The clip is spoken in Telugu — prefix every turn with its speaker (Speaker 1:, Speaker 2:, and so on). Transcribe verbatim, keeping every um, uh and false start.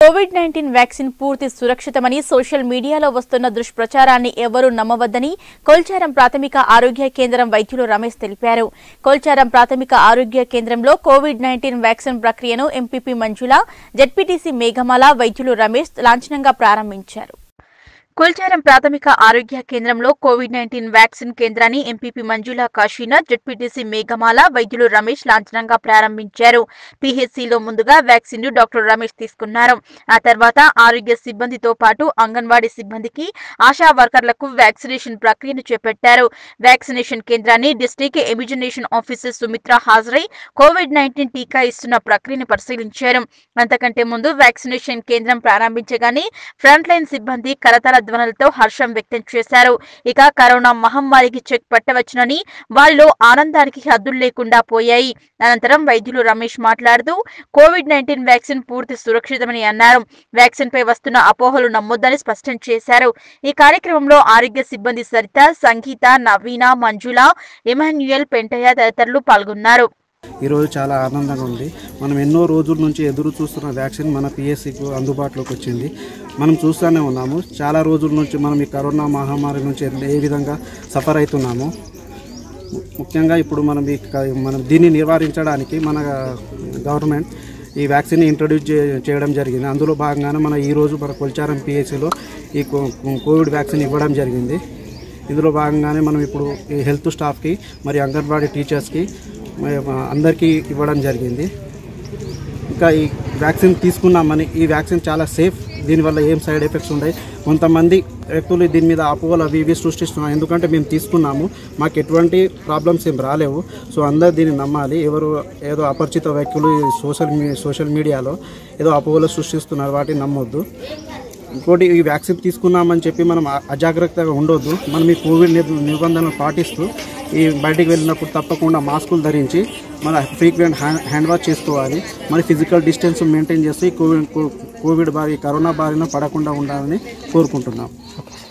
Speaker 1: కోవిడ్ నైన్టీన్ వ్యాక్సిన్ పూర్తి సురక్షితమని సోషల్ మీడియాలో వస్తున్న దుష్ప్రచారాన్ని ఎవరూ నమ్మవద్దని కొల్చారం ప్రాథమిక ఆరోగ్య కేంద్రం వైద్యులు రమేష్ తెలిపారు. కొల్చారం ప్రాథమిక ఆరోగ్య కేంద్రంలో కోవిడ్ నైన్టీన్ వ్యాక్సిన్ ప్రక్రియను ఎంపీపీ మంజుల, జెడ్పీటీసీ మేఘమాల వైద్యులు రమేష్ లాంఛనంగా ప్రారంభించారు. కొల్చారం ప్రాథమిక ఆరోగ్య కేంద్రంలో కోవిడ్ నైన్టీన్ వ్యాక్సిన్ కేంద్రాన్ని ఎంపీపీ మంజుల కాశీనాథ్, జెడ్పీటీసీ మేఘమాల వైద్యులు రమేష్ లాంఛనంగా ప్రారంభించారు. పీహెచ్సీలో ముందుగా వ్యాక్సిన్ ను డాక్టర్ రమేష్ తీసుకున్నారు. ఆ తర్వాత ఆరోగ్య సిబ్బందితో పాటు అంగన్వాడీ సిబ్బందికి, ఆశా వర్కర్లకు వ్యాక్సినేషన్ ప్రక్రియను చేపట్టారు. వ్యాక్సినేషన్ కేంద్రాన్ని డిస్ట్రిక్ట్ ఇమ్యునేషన్ ఆఫీసర్ సుమిత్ర హాజరై కోవిడ్ నైన్టీన్ టీకా ఇస్తున్న ప్రక్రియను పరిశీలించారు. అంతకంటే ముందు వ్యాక్సినేషన్ కేంద్రం ప్రారంభించగానే ఫ్రంట్ లైన్ సిబ్బంది కరతాళ ధ్వనులతో హర్షం వ్యక్తం చేశారు. ఇక కరోనా మహమ్మారికి చెక్ పట్టవచ్చునని వారిలో ఆనందానికి హద్దులు లేకుండా పోయాయి. అనంతరం వైద్యులు రమేష్ మాట్లాడుతూ కోవిడ్ నైన్టీన్ వ్యాక్సిన్ పూర్తి సురక్షితమని అన్నారు. వ్యాక్సిన్ పై వస్తున్న అపోహలు నమ్మొద్దని స్పష్టం చేశారు. ఈ కార్యక్రమంలో ఆరోగ్య సిబ్బంది సరిత, సంగీత, నవీన, మంజుల, ఎమాన్యుయల్, పెంటయ్య తదితరులు పాల్గొన్నారు.
Speaker 2: ఈరోజు చాలా ఆనందంగా ఉంది. మనం ఎన్నో రోజుల నుంచి ఎదురు చూస్తున్న వ్యాక్సిన్ మన పిఎస్సికు అందుబాటులోకి వచ్చింది. మనం చూస్తూనే ఉన్నాము. చాలా రోజుల నుంచి మనం ఈ కరోనా మహమ్మారి నుంచి ఏ విధంగా సఫర్ అవుతున్నాము. ముఖ్యంగా ఇప్పుడు మనం ఈ మనం దీన్ని నివారించడానికి మన గవర్నమెంట్ ఈ వ్యాక్సిన్ ఇంట్రడ్యూస్ చేయడం జరిగింది. అందులో భాగంగానే మన ఈరోజు మన కొల్చారం పిఎస్సిలో ఈ కోవిడ్ వ్యాక్సిన్ ఇవ్వడం జరిగింది. ఇందులో భాగంగానే మనం ఇప్పుడు ఈ హెల్త్ స్టాఫ్కి మరి అంగన్వాడీ టీచర్స్కి అందరికీ ఇవ్వడం జరిగింది. ఇంకా ఈ వ్యాక్సిన్ తీసుకున్నామని ఈ వ్యాక్సిన్ చాలా సేఫ్, దీనివల్ల ఏం సైడ్ ఎఫెక్ట్స్ ఉన్నాయి. కొంతమంది వ్యక్తులు దీని మీద అపోహలు అవి ఇవి సృష్టిస్తున్నారు. ఎందుకంటే మేము తీసుకున్నాము, మాకు ఎటువంటి ప్రాబ్లమ్స్ ఏం రాలేవు. సో అందరు దీన్ని నమ్మాలి. ఎవరు ఏదో అపరిచిత వ్యక్తులు సోషల్ మీ సోషల్ మీడియాలో ఏదో అపోహలు సృష్టిస్తున్నారు, వాటిని నమ్మొద్దు. ఇంకోటి, ఈ వ్యాక్సిన్ తీసుకున్నామని చెప్పి మనం అజాగ్రత్తగా ఉండొద్దు. మనం ఈ కోవిడ్ నిబంధనలు పాటిస్తూ ఈ బయటికి వెళ్ళినప్పుడు తప్పకుండా మాస్కులు ధరించి మన ఫ్రీక్వెంట్ హ్యాండ్ వాష్ చేసుకోవాలి. మరి ఫిజికల్ డిస్టెన్స్ మెయింటైన్ చేస్తూ కోవిడ్ కోవిడ్ బారి కరోనా బారిన పడకుండా ఉండాలని కోరుకుంటున్నాం.